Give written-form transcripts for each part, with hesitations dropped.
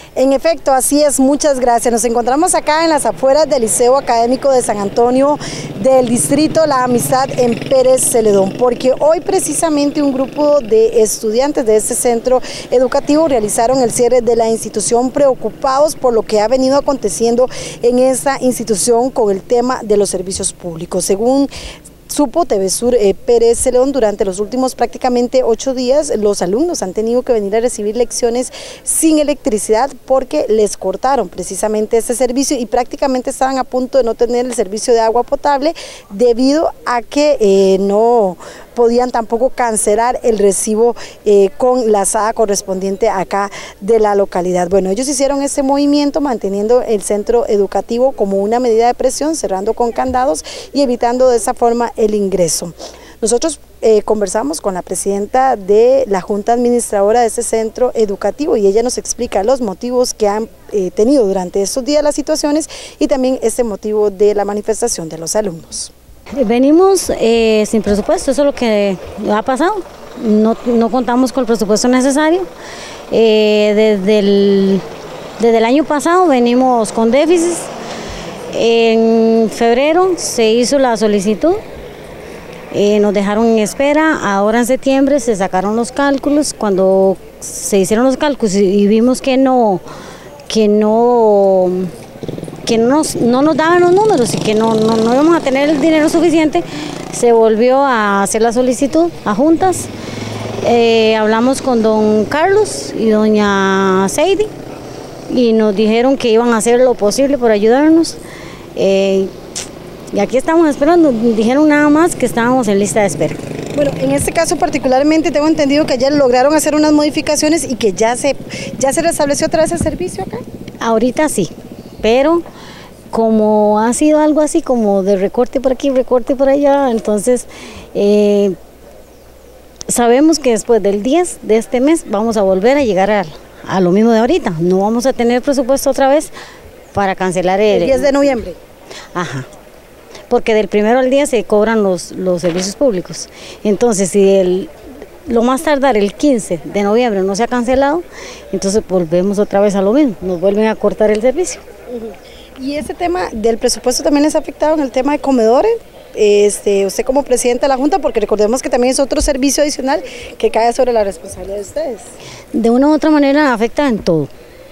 En efecto, así es, muchas gracias. Nos encontramos acá en las afueras del Liceo Académico de San Antonio del distrito La Amistad en Pérez Celedón, porque hoy precisamente un grupo de estudiantes de este centro educativo realizaron el cierre de la institución, preocupados por lo que ha venido aconteciendo en esta institución con el tema de los servicios públicos. Según supo TV Sur Pérez Celedón, durante los últimos prácticamente 8 días los alumnos han tenido que venir a recibir lecciones sin electricidad porque les cortaron precisamente este servicio y prácticamente estaban a punto de no tener el servicio de agua potable debido a que no podían tampoco cancelar el recibo con la SAA correspondiente acá de la localidad. Bueno, ellos hicieron ese movimiento manteniendo el centro educativo como una medida de presión, cerrando con candados y evitando de esa forma el ingreso. Nosotros conversamos con la presidenta de la Junta Administradora de este centro educativo y ella nos explica los motivos que han tenido durante estos días las situaciones y también este motivo de la manifestación de los alumnos. Venimos sin presupuesto, eso es lo que ha pasado, no contamos con el presupuesto necesario. Desde el año pasado venimos con déficit. En febrero se hizo la solicitud, nos dejaron en espera, ahora en septiembre se sacaron los cálculos. Cuando se hicieron los cálculos y vimos que no nos daban los números y que no íbamos a tener el dinero suficiente, se volvió a hacer la solicitud a juntas. Hablamos con don Carlos y doña Seidy y nos dijeron que iban a hacer lo posible por ayudarnos. Y aquí estamos esperando, dijeron nada más que estábamos en lista de espera. Bueno, en este caso particularmente tengo entendido que ya lograron hacer unas modificaciones y que ya se restableció otra vez el servicio acá. Ahorita sí, pero como ha sido algo así como de recorte por aquí, recorte por allá, entonces sabemos que después del 10 de este mes vamos a volver a llegar a lo mismo de ahorita. No vamos a tener presupuesto otra vez para cancelar el 10 de noviembre. Ajá, porque del 1 al 10 se cobran los servicios públicos. Entonces, si lo más tardar el 15 de noviembre no se ha cancelado, entonces volvemos otra vez a lo mismo, nos vuelven a cortar el servicio. ¿Y ese tema del presupuesto también les ha afectado en el tema de comedores? Usted como presidente de la Junta, porque recordemos que también es otro servicio adicional que cae sobre la responsabilidad de ustedes. De una u otra manera afecta en todo,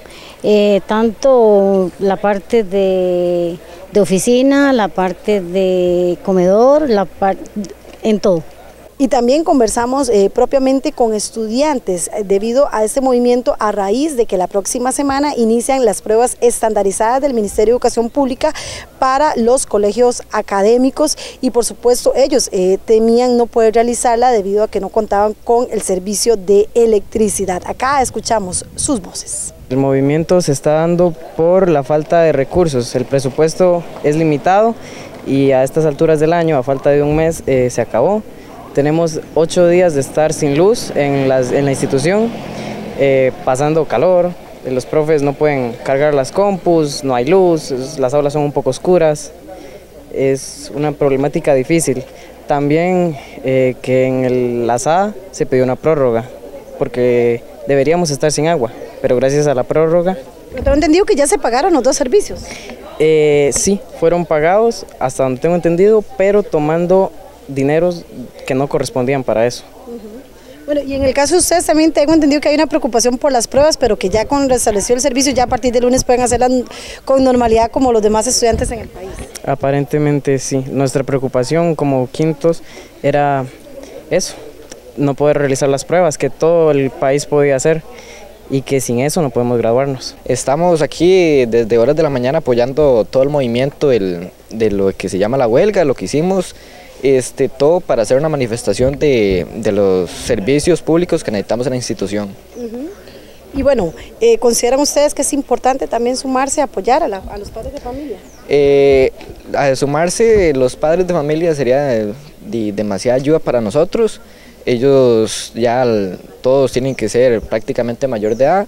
tanto la parte de oficina, la parte de comedor, en todo. Y también conversamos propiamente con estudiantes debido a este movimiento a raíz de que la próxima semana inician las pruebas estandarizadas del Ministerio de Educación Pública para los colegios académicos y por supuesto ellos temían no poder realizarla debido a que no contaban con el servicio de electricidad. Acá escuchamos sus voces. El movimiento se está dando por la falta de recursos, el presupuesto es limitado y a estas alturas del año, a falta de un mes, se acabó. Tenemos 8 días de estar sin luz en la institución, pasando calor, los profes no pueden cargar las compus, no hay luz, las aulas son un poco oscuras, es una problemática difícil. También que en la SAA se pidió una prórroga, porque deberíamos estar sin agua, pero gracias a la prórroga... Pero tengo entendido que ya se pagaron los 2 servicios. Sí, fueron pagados, hasta donde tengo entendido, pero tomando dineros que no correspondían para eso. Bueno, y en el caso de ustedes también tengo entendido que hay una preocupación por las pruebas, pero que ya con restableció el servicio, ya a partir del lunes pueden hacerlas con normalidad como los demás estudiantes en el país. Aparentemente sí, nuestra preocupación como quintos era eso, no poder realizar las pruebas que todo el país podía hacer y que sin eso no podemos graduarnos. Estamos aquí desde horas de la mañana apoyando todo el movimiento de lo que se llama la huelga, lo que hicimos. Todo para hacer una manifestación de los servicios públicos que necesitamos en la institución. Y bueno, ¿consideran ustedes que es importante también sumarse a apoyar a los padres de familia? A sumarse los padres de familia sería de demasiada ayuda para nosotros. Ellos ya todos tienen que ser prácticamente mayor de edad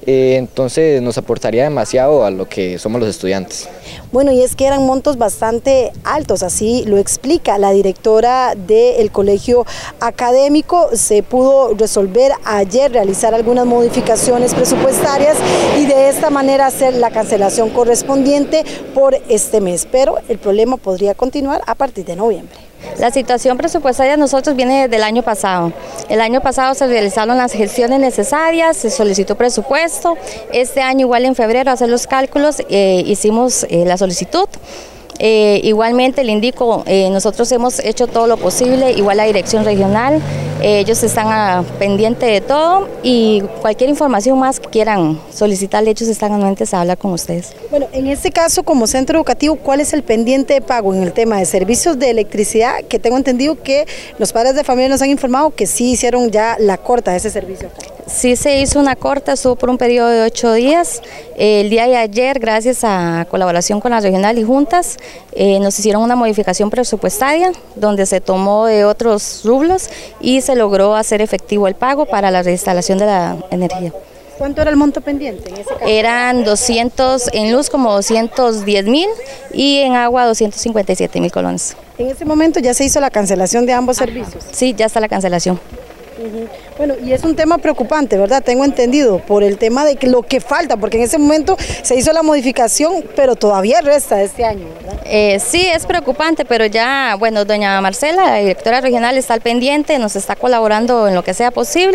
entonces nos aportaría demasiado a lo que somos los estudiantes. Bueno, y es que eran montos bastante altos, así lo explica la directora del colegio académico. Se pudo resolver ayer realizar algunas modificaciones presupuestarias y de esta manera hacer la cancelación correspondiente por este mes, pero el problema podría continuar a partir de noviembre. La situación presupuestaria de nosotros viene desde el año pasado. El año pasado se realizaron las gestiones necesarias, se solicitó presupuesto. Este año, igual en febrero, a hacer los cálculos, hicimos la solicitud. Igualmente le indico, nosotros hemos hecho todo lo posible, igual la dirección regional, ellos están pendientes de todo y cualquier información más que quieran solicitar, ellos están anuentes a hablar con ustedes. Bueno, en este caso como centro educativo, ¿cuál es el pendiente de pago en el tema de servicios de electricidad? Que tengo entendido que los padres de familia nos han informado que sí hicieron ya la corta de ese servicio. Sí se hizo una corta, estuvo por un periodo de 8 días. El día de ayer, gracias a colaboración con la regional y juntas, nos hicieron una modificación presupuestaria donde se tomó de otros rublos y se logró hacer efectivo el pago para la reinstalación de la energía. ¿Cuánto era el monto pendiente en ese caso? Eran 200 en luz, como 210.000 y en agua 257.000 colones. En ese momento ya se hizo la cancelación de ambos servicios. Sí, ya está la cancelación. Bueno, y es un tema preocupante, ¿verdad? Tengo entendido, por el tema de que lo que falta, porque en ese momento se hizo la modificación, pero todavía resta de este año, ¿verdad? Sí, es preocupante, pero ya, bueno, doña Marcela, la directora regional, está al pendiente, nos está colaborando en lo que sea posible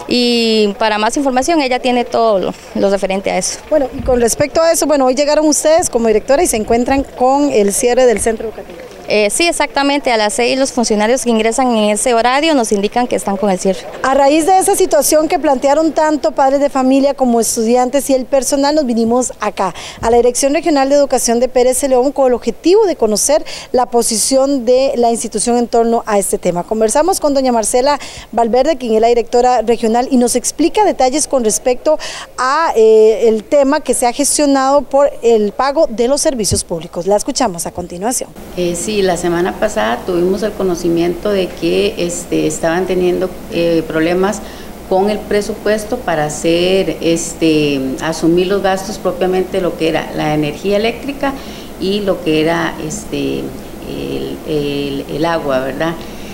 y para más información ella tiene todo lo referente a eso. Bueno, y con respecto a eso, bueno, hoy llegaron ustedes como directora y se encuentran con el cierre del centro educativo. Sí, exactamente, a las 6 los funcionarios que ingresan en ese horario nos indican que están con el cierre. A raíz de esa situación que plantearon tanto padres de familia como estudiantes y el personal, nos vinimos acá, a la Dirección Regional de Educación de Pérez Celedón, con el objetivo de conocer la posición de la institución en torno a este tema. Conversamos con doña Marcela Valverde, quien es la directora regional, y nos explica detalles con respecto a el tema que se ha gestionado por el pago de los servicios públicos. La escuchamos a continuación. Sí, la semana pasada tuvimos el conocimiento de que estaban teniendo problemas con el presupuesto para hacer asumir los gastos propiamente, lo que era la energía eléctrica y lo que era el agua, ¿verdad?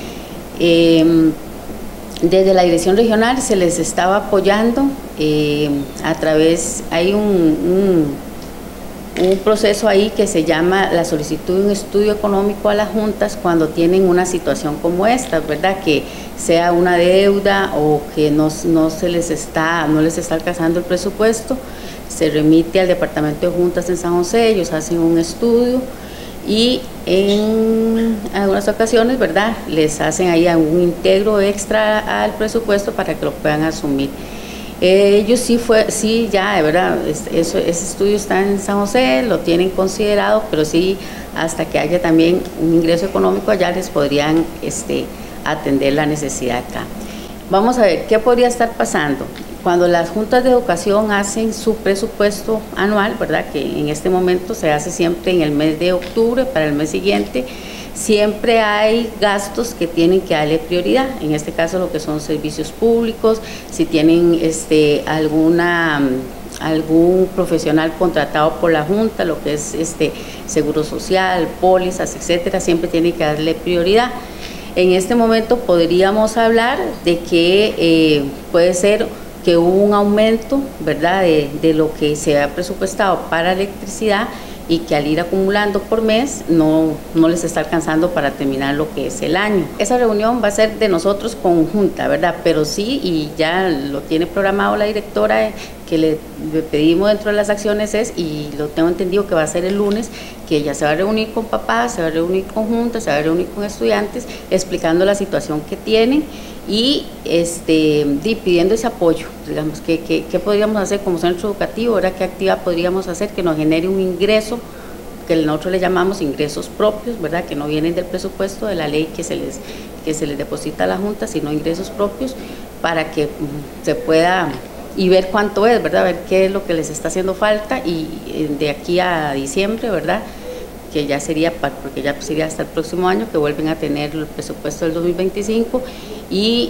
Desde la dirección regional se les estaba apoyando a través, hay un proceso ahí que se llama la solicitud de un estudio económico a las juntas cuando tienen una situación como esta, ¿verdad? Que sea una deuda o que no les está alcanzando el presupuesto, se remite al departamento de juntas en San José, ellos hacen un estudio y en algunas ocasiones, ¿verdad?, les hacen ahí un integro extra al presupuesto para que lo puedan asumir. Ellos sí, ya, de verdad, ese estudio está en San José, lo tienen considerado, pero sí, hasta que haya también un ingreso económico allá les podrían atender la necesidad acá. Vamos a ver, ¿qué podría estar pasando? Cuando las juntas de educación hacen su presupuesto anual, ¿verdad?, que en este momento se hace siempre en el mes de octubre, para el mes siguiente, siempre hay gastos que tienen que darle prioridad, en este caso lo que son servicios públicos, si tienen algún profesional contratado por la Junta, lo que es seguro social, pólizas, etcétera, siempre tienen que darle prioridad. En este momento podríamos hablar de que puede ser que hubo un aumento, ¿verdad?, de lo que se ha presupuestado para electricidad y que al ir acumulando por mes no les está alcanzando para terminar lo que es el año. Esa reunión va a ser de nosotros conjunta, ¿verdad? Pero sí, y ya lo tiene programado la directora, que le pedimos dentro de las acciones y lo tengo entendido que va a ser el lunes, que ella se va a reunir con papás, se va a reunir con juntas, se va a reunir con estudiantes, explicando la situación que tienen y pidiendo ese apoyo, digamos, ¿qué podríamos hacer como centro educativo? ¿Verdad? ¿Qué actividad podríamos hacer que nos genere un ingreso, que nosotros le llamamos ingresos propios, ¿verdad?, que no vienen del presupuesto de la ley que se les deposita a la Junta, sino ingresos propios, para que se pueda y ver cuánto es, ¿verdad?, ver qué es lo que les está haciendo falta y de aquí a diciembre, ¿verdad?, que ya sería, porque ya sería hasta el próximo año que vuelven a tener el presupuesto del 2025 y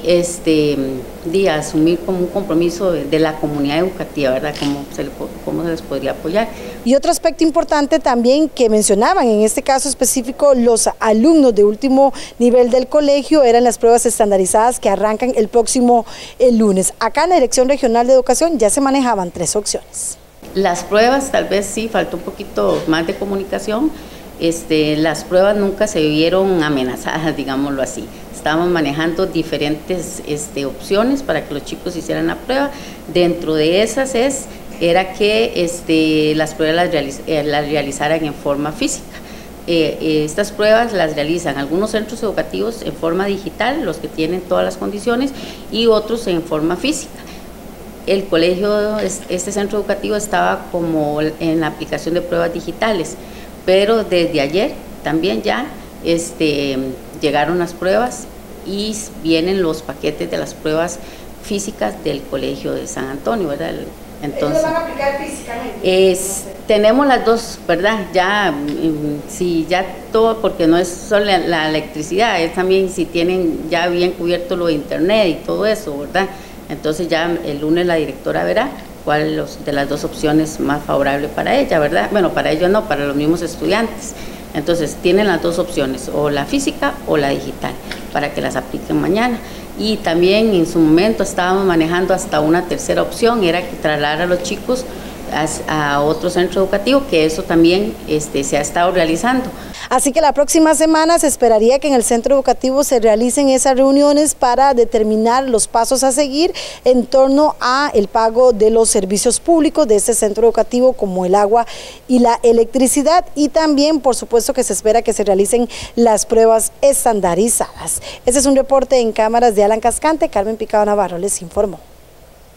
asumir como un compromiso de la comunidad educativa, ¿verdad? ¿Cómo se les podría apoyar? Y otro aspecto importante también que mencionaban, en este caso específico, los alumnos de último nivel del colegio, eran las pruebas estandarizadas que arrancan el próximo lunes. Acá en la Dirección Regional de Educación ya se manejaban 3 opciones. Las pruebas, tal vez sí, faltó un poquito más de comunicación. Las pruebas nunca se vieron amenazadas, digámoslo así. Estábamos manejando diferentes opciones para que los chicos hicieran la prueba. Dentro de esas era que las pruebas las realizaran en forma física. Estas pruebas las realizan algunos centros educativos en forma digital, los que tienen todas las condiciones, y otros en forma física. El colegio, este centro educativo estaba como en la aplicación de pruebas digitales, pero desde ayer también ya llegaron las pruebas y vienen los paquetes de las pruebas físicas del Colegio de San Antonio, ¿verdad? Entonces, ¿ellos van a aplicar físicamente? Tenemos las dos, ¿verdad? Ya, sí, ya todo, porque no es solo la electricidad, es también si tienen ya bien cubierto lo de internet y todo eso, ¿verdad? Entonces ya el lunes la directora verá cuál de las dos opciones más favorable para ella, ¿verdad? Bueno, para ellos no, para los mismos estudiantes. Entonces tienen las dos opciones, o la física o la digital, para que las apliquen mañana. Y también en su momento estábamos manejando hasta una tercera opción, era que trasladar a los chicos a otro centro educativo, que eso también se ha estado realizando. Así que la próxima semana se esperaría que en el centro educativo se realicen esas reuniones para determinar los pasos a seguir en torno a el pago de los servicios públicos de este centro educativo, como el agua y la electricidad, y también por supuesto que se espera que se realicen las pruebas estandarizadas. Este es un reporte en cámaras de Alan Cascante. Carmen Picado Navarro les informó.